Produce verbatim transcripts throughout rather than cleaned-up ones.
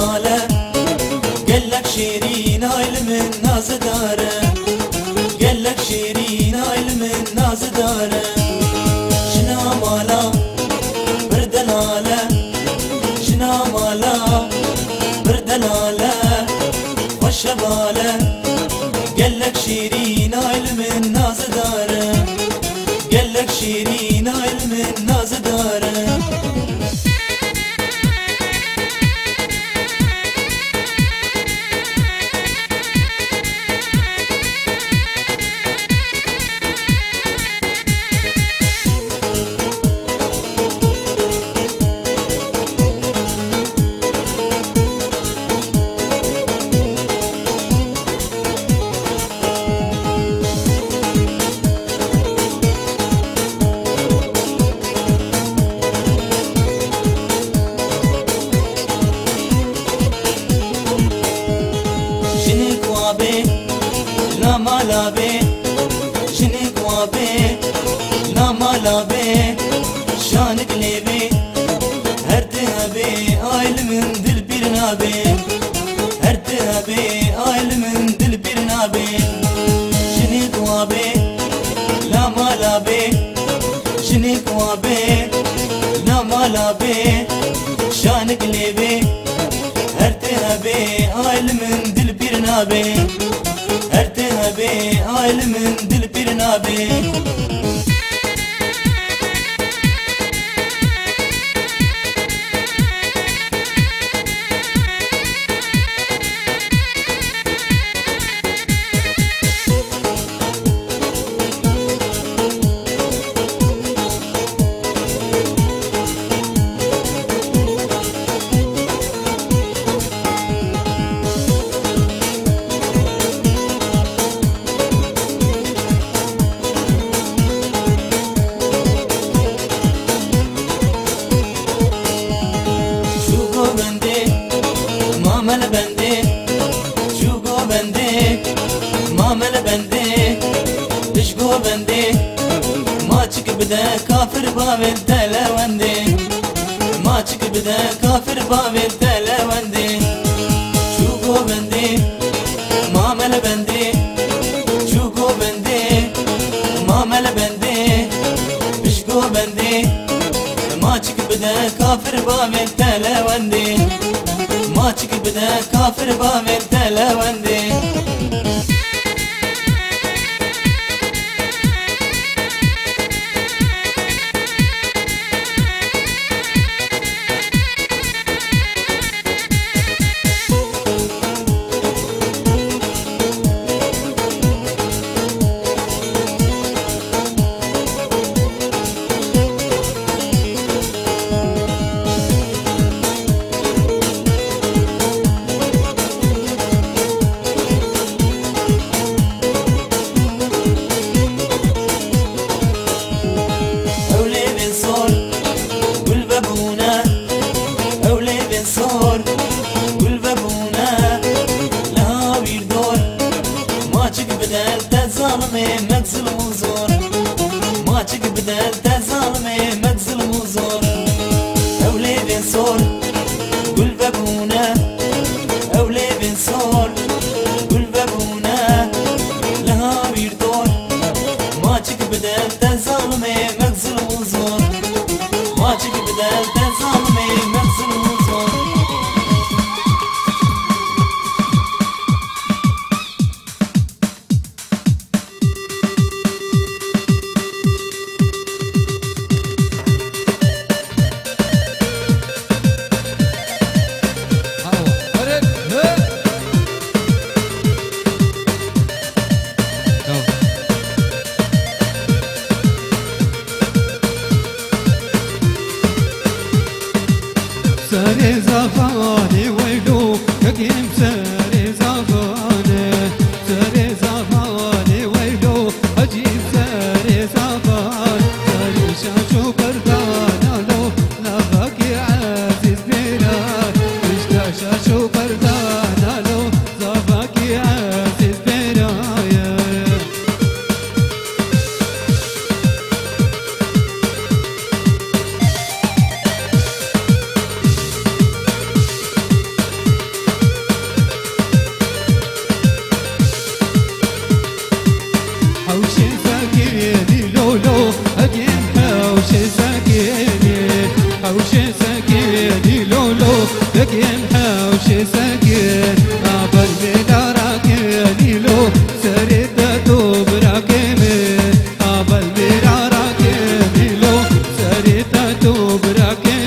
ماله قالك شيرين هاي من ناز داره قالك شيرين هاي من ناز داره شنا مالا بردلاله شنا مالا بردلاله وشباله قالك شيرين هاي من ناز داره قالك شيرين هاي من ناز داره مالا بي شنك وابي لا مالا بي شانك ليبي هرتها بي آيل من دل بيرنا بي هرتها بي آيل من دل بيرنا بي شنك وابي لا مالا بي شنك وابي لا مالا بي شانك ليبي هرتها بي آيل من دل بيرنا بي هرتها بي آيل من دل بيرنا بي مامل بندي شوقو بندي مامل بندي دشقو بندي ما تشك بدا كافر باب التلوندي ما تشك بدا كافر باب التلوندي شوقو بندي مامل بندي شوقو بندي مامل بندي دشقو بندي ما تشك بدا كافر باب التلوندي ما تشك بدا كافر باب التلوندي صور والبابونة لها ويردور ما تشك بدل تظلمي مكسل وزور ما تشك بدل تظلمي مكسل وزور أولي بن صور والبابونة أولي بن صور والبابونة لها ويردور ما تشك بدل تظلمي مكسل وزور ما تشك بدل تظلمي مكسل وزور ساري زفاني ويلو كقيم ساري زفاني ساري زفاني ويلو أجيب ساري زفان ساري شاشو بردان لو لفاكي عزيز بينان اشتا شاشو بردان لو لفاكي عزيز بينان أبل بلا راكي لو سريت توب راكي أبل بلا راكي لو سريت توب راكي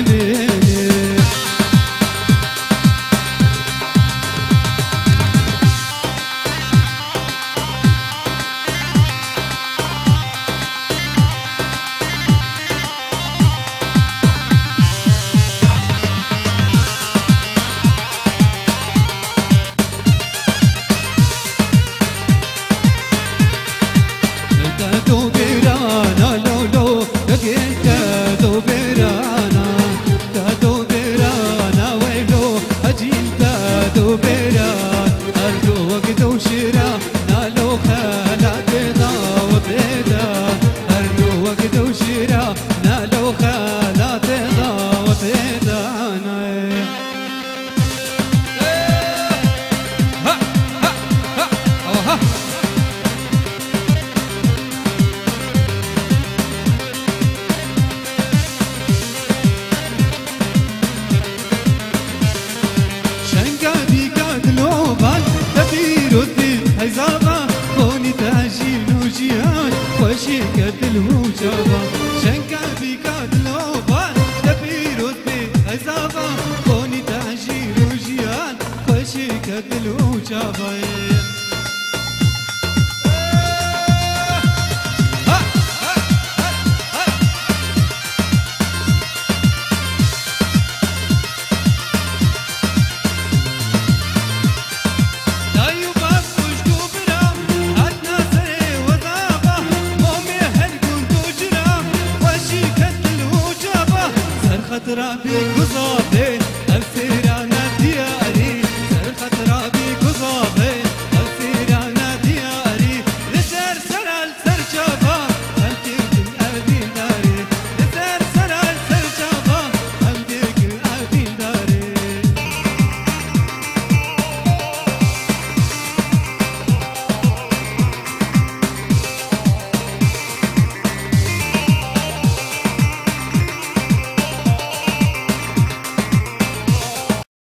وشيكة الوجبة شنكا بيكات لوبان تبيروت بي هزابة كوني تعجيل وجيان وشيكة الوجبة خطرة بك